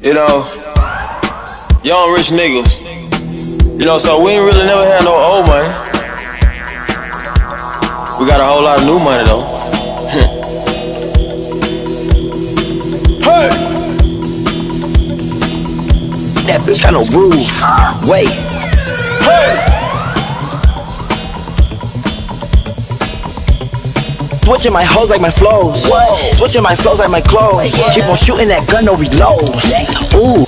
You know, young rich niggas. You know, so we ain't really never had no old money. We got a whole lot of new money though. Hey! That bitch got no rules. Wait. Hey! Switching my hoes like my flows. Switching my flows like my clothes. Keep on shooting that gun, no reload. Ooh.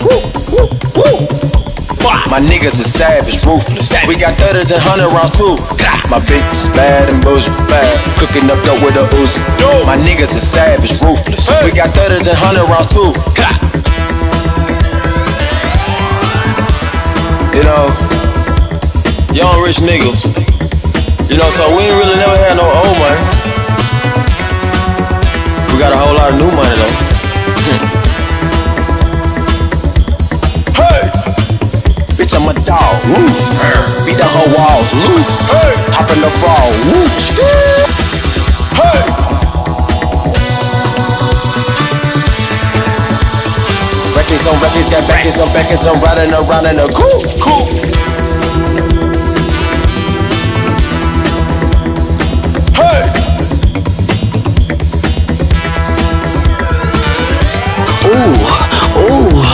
My niggas is savage, ruthless. We got 30s and 100 rounds too. My bitch is bad and bullshit bad. Cooking up dope with a Uzi. My niggas is savage, ruthless. We got 30s and 100 rounds too. You know, young rich niggas. You know, so we ain't really never had no old money. We got a whole lot of new money though. Hey! Bitch, I'm a dog. Beat the whole walls. Hey! Hop in the fall. Hey! Records on records, got records on records. I'm riding around in a coupe. Hey! Ooh.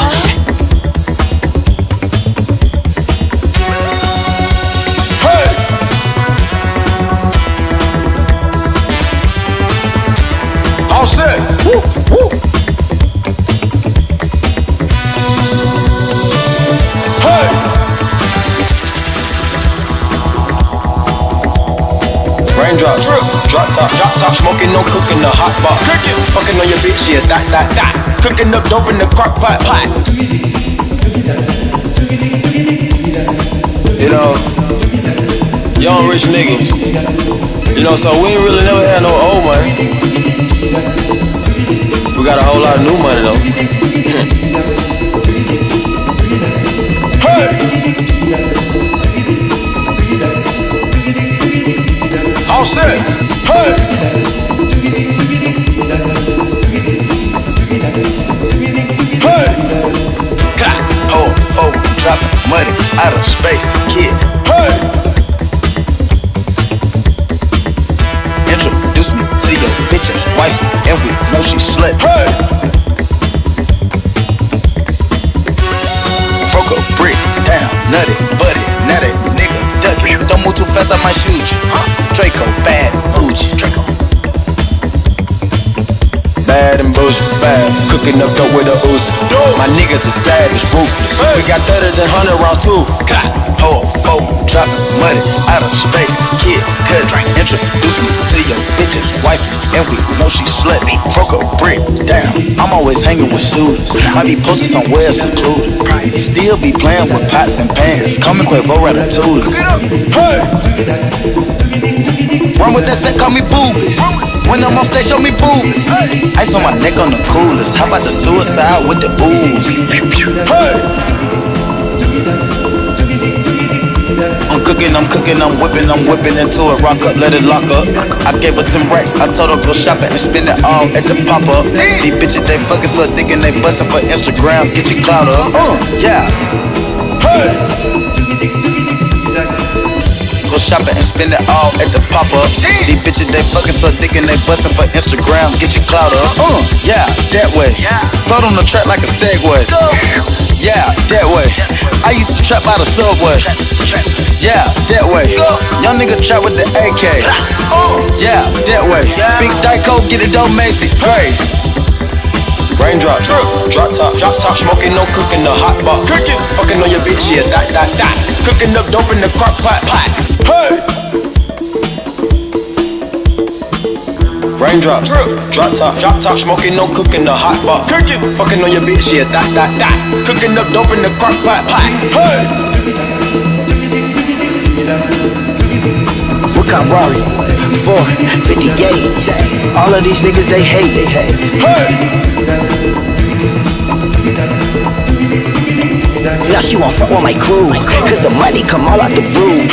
Hey! All set. Woo. Hey! Raindrop, drop top, smoking, no cooking, the hot pot. Fucking on your bitch, yeah, that. Cooking up dope in the crock pot. You know, young rich niggas. You know, so we ain't really never had no old money. We got a whole lot of new money though. Hey! All set. Hey! Hey! Pour, four, dropping money out of space, kid. Hey! Introduce me to your bitch's wife, and we know she slut. Hey! Broke a brick down, nutty, buddy, now that nigga ducky. Don't move too fast, I might shoot you. Draco, bad, bougie. Bad and bullshit bad. Cooking up dope with a Uzi. My niggas is savage, ruthless. We got 30s and 100 rounds too. Pour, four, dropping money out of space, kid. Cut, introduce me to your bitch's wife, and we know she slut. Broke a brick down. I'm always hanging with shooters. Might be posted somewhere secluded. Still be playing with pots and pans. Coming Quavo Ratatouille. Hey! Run with that set, call me booby. When I'm off stage, show me boobies. Ice on my neck on the coolest. How about the suicide with the booze? Hey! I'm cooking, I'm whipping into it. Rock up, let it lock up. I gave her 10 racks. I told her go shopping and spend it all at the pop-up. These bitches, they fucking so dick and they bustin' for Instagram. Get your clout up. Yeah. Hey! Go shopping and spend it all at the pop-up. These bitches, they fucking so dick and they bustin' for Instagram. Get your clout up. Yeah, that way. Float on the track like a Segway. Yeah, that way. I used to trap out of Subway. Yeah, that way. Young nigga trap with the AK. Yeah, that way. Big Dyco, get it dope, Macy. Great. Raindrop, drop top, smoking, no cooking, the hot pot. Fucking on your bitch, yeah, that. Cooking up dope in the crock pot. Hey! Raindrop, drop top, smoking, no cooking, the hot pot. Fucking on your bitch, yeah, that. Cooking up dope in the crock pot. Hey! What kind of Rari? 458. All of these niggas, they hate. Hey! Now she won't fuck with my crew, cause the money come all out the roof.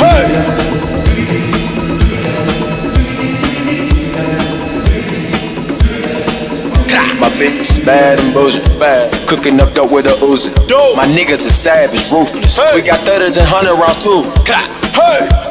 My bitch bad and bullshit. Bad. Cooking up dope with a Uzi. My niggas are savage, ruthless. We got 30s and 100 rounds too. Hey.